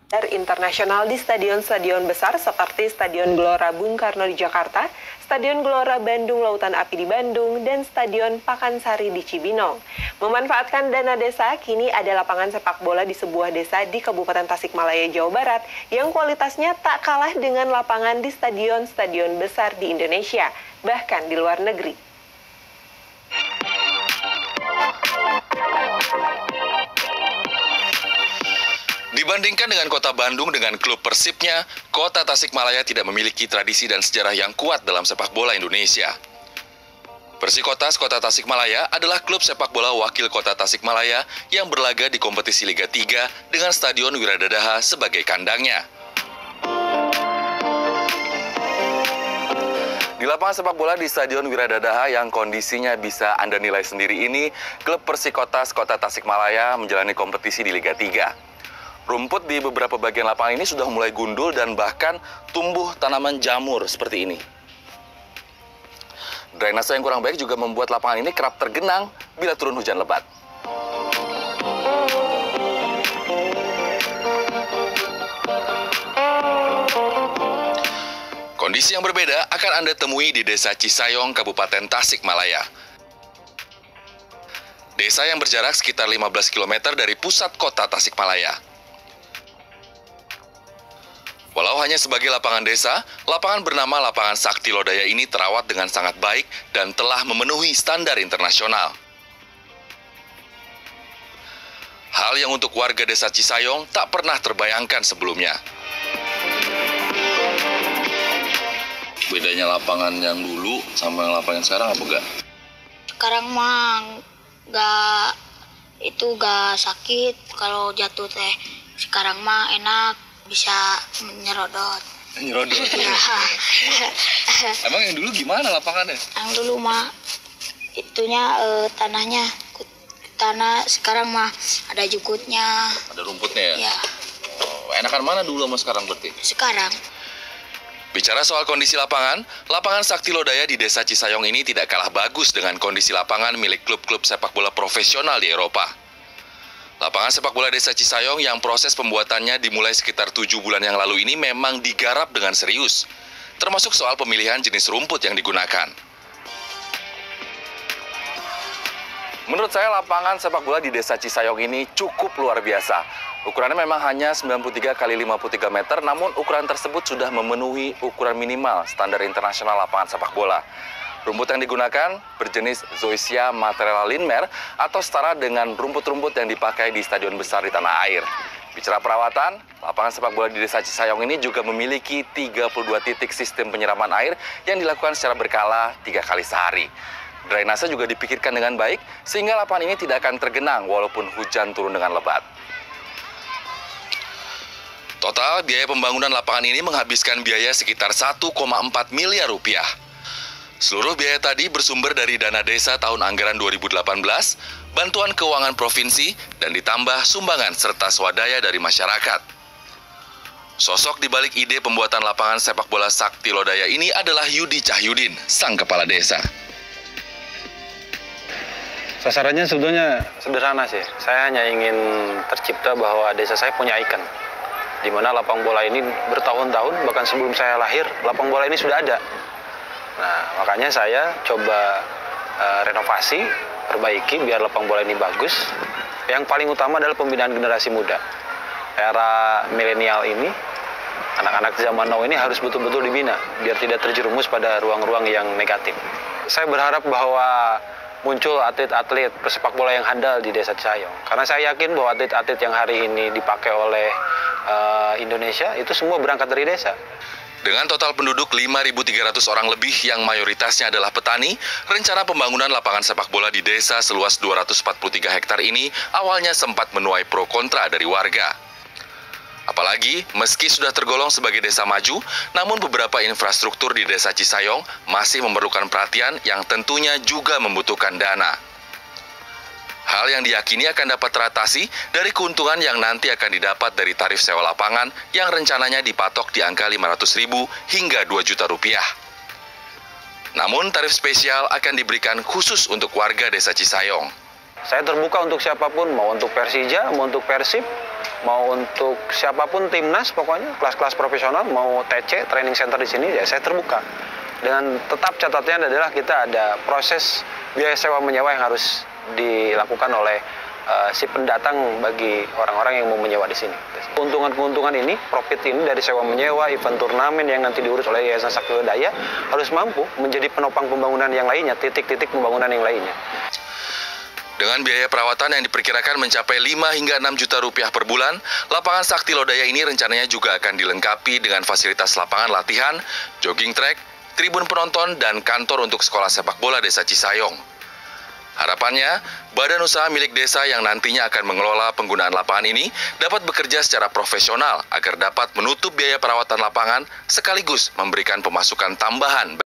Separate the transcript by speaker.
Speaker 1: internasional di stadion-stadion besar seperti Stadion Gelora Bung Karno di Jakarta, Stadion Gelora Bandung Lautan Api di Bandung, dan Stadion Pakansari di Cibinong. Memanfaatkan dana desa, kini ada lapangan sepak bola di sebuah desa di Kabupaten Tasikmalaya, Jawa Barat, yang kualitasnya tak kalah dengan lapangan di stadion-stadion besar di Indonesia, bahkan di luar negeri.
Speaker 2: Dibandingkan dengan kota Bandung dengan klub Persibnya, kota Tasikmalaya tidak memiliki tradisi dan sejarah yang kuat dalam sepak bola Indonesia. Persikotas Kota Tasikmalaya adalah klub sepak bola wakil kota Tasikmalaya yang berlaga di kompetisi Liga 3 dengan Stadion Wiradadaha sebagai kandangnya. Di lapangan sepak bola di Stadion Wiradadaha yang kondisinya bisa Anda nilai sendiri ini, klub Persikotas Kota Tasikmalaya menjalani kompetisi di Liga 3. Rumput di beberapa bagian lapangan ini sudah mulai gundul dan bahkan tumbuh tanaman jamur seperti ini. Drainase yang kurang baik juga membuat lapangan ini kerap tergenang bila turun hujan lebat. Kondisi yang berbeda akan Anda temui di Desa Cisayong, Kabupaten Tasikmalaya. Desa yang berjarak sekitar 15 km dari pusat kota Tasikmalaya. Walau hanya sebagai lapangan desa, lapangan bernama Lapangan Sakti Lodaya ini terawat dengan sangat baik dan telah memenuhi standar internasional. Hal yang untuk warga desa Cisayong tak pernah terbayangkan sebelumnya. Bedanya lapangan yang dulu sama lapangan sekarang apa enggak?
Speaker 3: Sekarang mah gak sakit kalau jatuh teh. Sekarang mah enak, bisa menyerodot.
Speaker 2: Menyerodot? Ya. Emang yang dulu gimana lapangannya?
Speaker 3: Yang dulu mah itunya tanah, sekarang mah ada jukutnya.
Speaker 2: Ada rumputnya ya?
Speaker 3: Ya.
Speaker 2: Oh, enakan mana dulu sama sekarang berarti?
Speaker 3: Sekarang.
Speaker 2: Bicara soal kondisi lapangan, lapangan Sakti Lodaya di Desa Cisayong ini tidak kalah bagus dengan kondisi lapangan milik klub-klub sepak bola profesional di Eropa. Lapangan sepak bola Desa Cisayong yang proses pembuatannya dimulai sekitar 7 bulan yang lalu ini memang digarap dengan serius, termasuk soal pemilihan jenis rumput yang digunakan. Menurut saya lapangan sepak bola di Desa Cisayong ini cukup luar biasa. Ukurannya memang hanya 93 x 53 meter, namun ukuran tersebut sudah memenuhi ukuran minimal standar internasional lapangan sepak bola. Rumput yang digunakan berjenis Zoysia Material Linmer atau setara dengan rumput-rumput yang dipakai di stadion besar di tanah air. Bicara perawatan, lapangan sepak bola di Desa Cisayong ini juga memiliki 32 titik sistem penyiraman air yang dilakukan secara berkala 3 kali sehari. Drainase juga dipikirkan dengan baik sehingga lapangan ini tidak akan tergenang walaupun hujan turun dengan lebat. Total biaya pembangunan lapangan ini menghabiskan biaya sekitar 1,4 miliar rupiah. Seluruh biaya tadi bersumber dari dana desa tahun anggaran 2018, bantuan keuangan provinsi, dan ditambah sumbangan serta swadaya dari masyarakat. Sosok di balik ide pembuatan lapangan sepak bola Sakti Lodaya ini adalah Yudi Cahyudin, sang kepala desa.
Speaker 4: Sasarannya sebetulnya sederhana sih. Saya hanya ingin tercipta bahwa desa saya punya ikon, di mana lapang bola ini bertahun-tahun, bahkan sebelum saya lahir, lapang bola ini sudah ada. Nah, makanya saya coba renovasi, perbaiki biar lapang bola ini bagus. Yang paling utama adalah pembinaan generasi muda. Era milenial ini, anak-anak zaman now ini harus betul-betul dibina, biar tidak terjerumus pada ruang-ruang yang negatif. Saya berharap bahwa muncul atlet-atlet pesepak bola yang handal di Desa Cisayong. Karena saya yakin bahwa atlet-atlet yang hari ini dipakai oleh Indonesia itu semua berangkat dari desa.
Speaker 2: Dengan total penduduk 5.300 orang lebih yang mayoritasnya adalah petani, rencana pembangunan lapangan sepak bola di desa seluas 243 hektar ini awalnya sempat menuai pro kontra dari warga. Apalagi, meski sudah tergolong sebagai desa maju, namun beberapa infrastruktur di Desa Cisayong masih memerlukan perhatian yang tentunya juga membutuhkan dana. Hal yang diyakini akan dapat teratasi dari keuntungan yang nanti akan didapat dari tarif sewa lapangan yang rencananya dipatok di angka 500.000 hingga 2 juta rupiah. Namun tarif spesial akan diberikan khusus untuk warga Desa Cisayong.
Speaker 4: Saya terbuka untuk siapapun, mau untuk Persija, mau untuk Persib, mau untuk siapapun timnas, pokoknya kelas-kelas profesional, mau TC, training center di sini, ya saya terbuka. Dengan tetap catatnya adalah kita ada proses biaya sewa menyewa yang harus dilakukan oleh si pendatang bagi orang-orang yang mau menyewa di sini. Keuntungan-keuntungan ini, profit ini dari sewa menyewa, event turnamen yang nanti diurus oleh Yayasan Sakti Lodaya harus mampu menjadi penopang pembangunan yang lainnya, titik-titik pembangunan yang lainnya.
Speaker 2: Dengan biaya perawatan yang diperkirakan mencapai 5 hingga 6 juta rupiah per bulan, lapangan Sakti Lodaya ini rencananya juga akan dilengkapi dengan fasilitas lapangan latihan, jogging track, tribun penonton, dan kantor untuk sekolah sepak bola Desa Cisayong. Harapannya, badan usaha milik desa yang nantinya akan mengelola penggunaan lapangan ini dapat bekerja secara profesional agar dapat menutup biaya perawatan lapangan sekaligus memberikan pemasukan tambahan